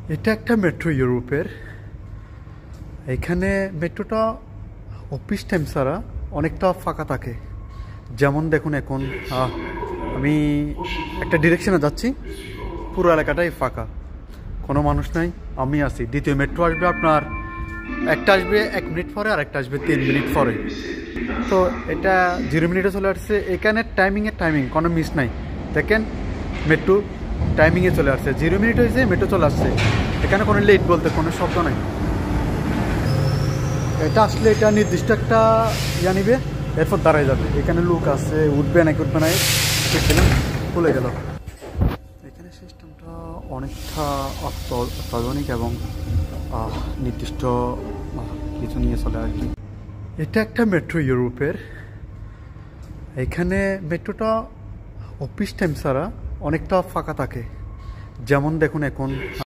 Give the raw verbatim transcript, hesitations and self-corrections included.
এটা একটা মেট্রো ইউরোপের। এখানে মেট্রোটা অফিস টাইম ছাড়া অনেকটা ফাঁকা থাকে। যেমন দেখুন, এখন আমি একটা ডিরেকশনে যাচ্ছি, পুরো এলাকাটাই ফাঁকা, কোনো মানুষ নাই, আমি আছি। দ্বিতীয় মেট্রো আসবে আপনার, একটা আসবে এক মিনিট পরে আর একটা আসবে তিন মিনিট পরে। তো এটা জিরো মিনিটে চলে আসছে। এখানে টাইমিংয়ের টাইমিং কোনো মিস নাই। দেখেন, মেট্রো টাইমিংয়ে চলে আসছে, জিরো মিনিট হয়েছে, মেট্রো চলে আসছে। এখানে কোনো লেট বলতে কোনো শব্দ নাই। এটা আসলে এটা নির্দিষ্ট একটা ইয়া নিবে, এরপর দাঁড়ায় যাবে। এখানে লোক আছে, উঠবে নাকি উঠবে না দেখছিলাম, খুলে গেল। এখানে সিস্টেমটা অনেকটা অত্যাধুনিক এবং নির্দিষ্ট কিছু নিয়ে চলে আর কি। এটা একটা মেট্রো ইউরোপের। এখানে মেট্রোটা অফিস টাইম ছাড়া অনেকটা ফাঁকা থাকে। যেমন দেখুন, এখন